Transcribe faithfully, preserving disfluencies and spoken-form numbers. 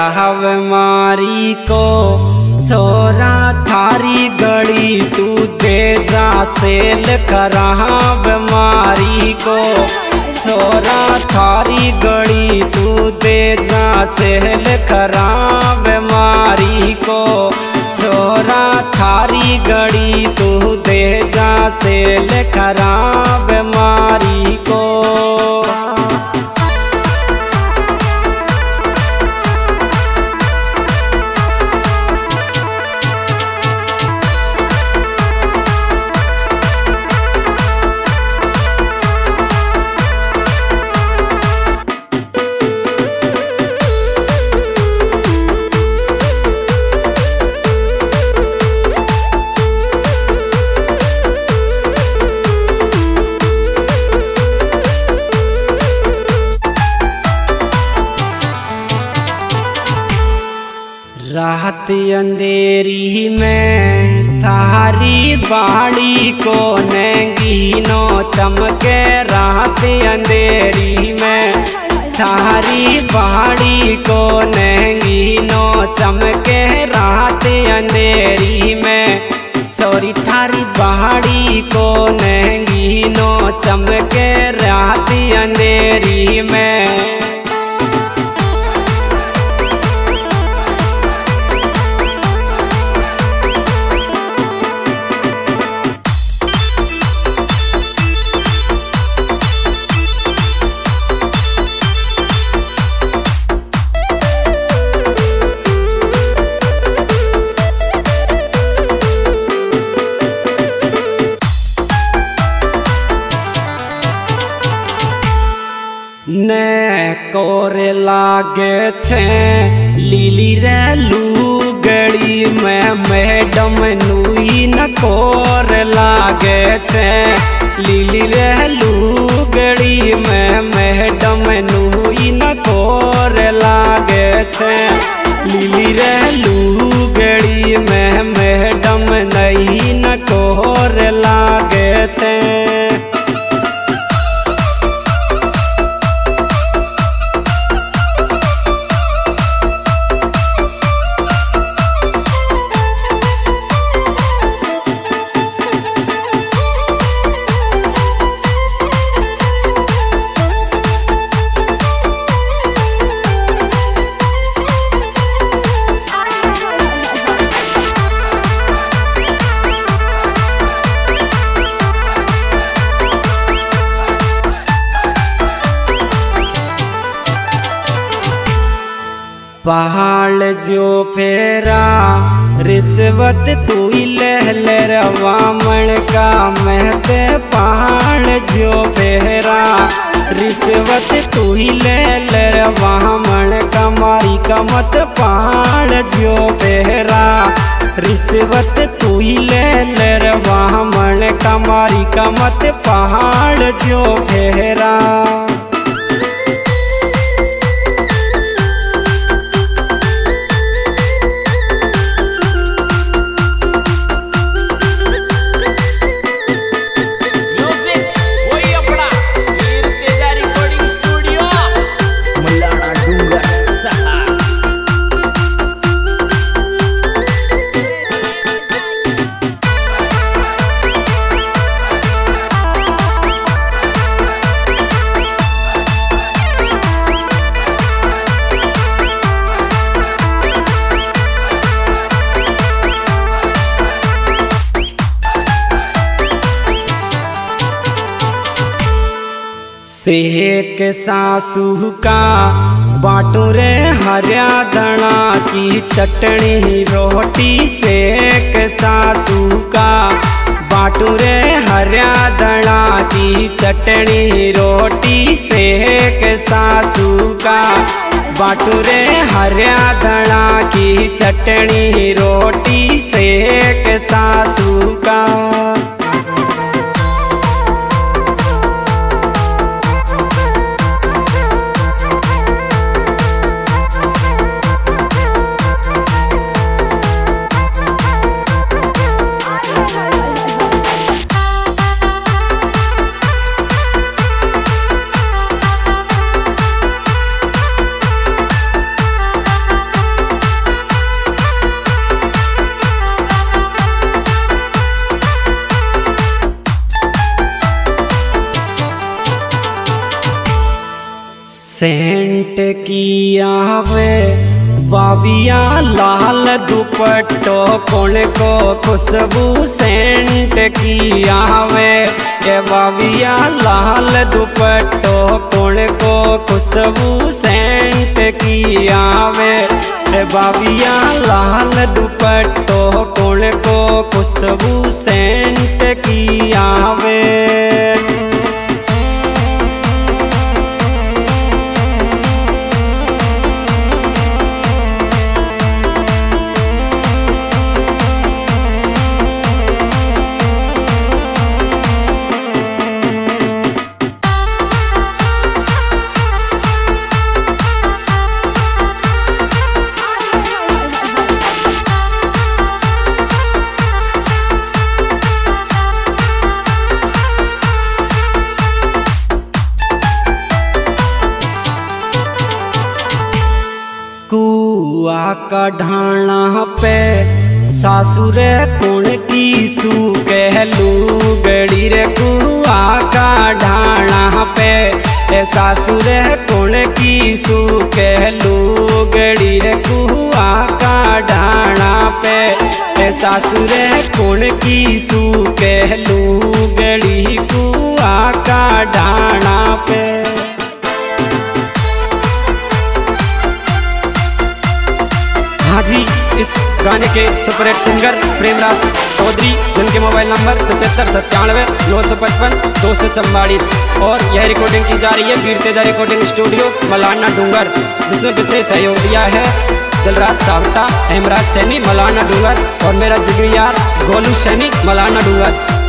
कराव मारी को छोरा थारी गड़ी तू दे जा सेल कराव मारी को छोरा थारी गड़ी तू दे जा सेल कराव मारी को छोरा थारी गड़ी तू दे जा सेल कराव मारी को। रात अंधेरी में थारी बाड़ी को नंगीनो चमके रात अंधेरी में थारी बाड़ी को नंगीनो चमके रात अंधेरी में चोरी थारी बाड़ी को नंगीनो चमके रात अंधेरी में। ने कोरे लागे छे लीली रे लुगड़ी में मैडम नुई न कोर लागे छे लीली रे लुगड़ी में मैडम नुई न कोर लागे छे लीली रे लुगड़ी में मैडम नई न कोर लागे छे। पहाड़ जो फेरा रिश्वत तू ले ले रवामण का महते पहाड़ जो फेरा रिश्वत तू ले ले रवामण का मारी का मत पहाड़ जो फेरा रिश्वत तू ले ले रवामण का मारी का मत पहाड़ जो फेरा। सेक सासू का बाटू रे हरिया धना की चटनी रोटी सेक सासू का बाटू रे हरिया धना की चटनी रोटी सेक सासू का बाटू रे हरिया धना की चटनी रोटी सेक सासू का। सेंट की आवे बाबिया लाल दुपट्टो कौन को खुशबू सेंट की आवे ये बाबिया लाल दुपट्टो कौन को खुशबू सेंट की आवे ये बाबिया लाल दुपट्टो कौन को खुशबू सेंट की आवे। कुआ का ढाणा पे सासुर कुण की सू कहलू गड़ी रे कुआ का ढाणा पे सासुर कुण की सू कहलू गड़ी रे कुआ का ढाणा पे सासुर कुण की सू कहलू गड़ी कुआ का ढाणा पे। हाँ जी, इस गाने के सुपरहिट सिंगर प्रेमदास चौधरी जिनके मोबाइल नंबर पचहत्तर सत्तानवे नौ सौ पचपन दो सौ चौवालीस और यह रिकॉर्डिंग की जा रही है वीर तेजा रिकॉर्डिंग स्टूडियो मलाना डूंगर, जिसमें विशेष सहयोग दिया है दिलराज सावटा, हेमराज सैनी मलाना डूंगर और मेरा जिगरी यार गोलू सैनी मलाना डूंगर।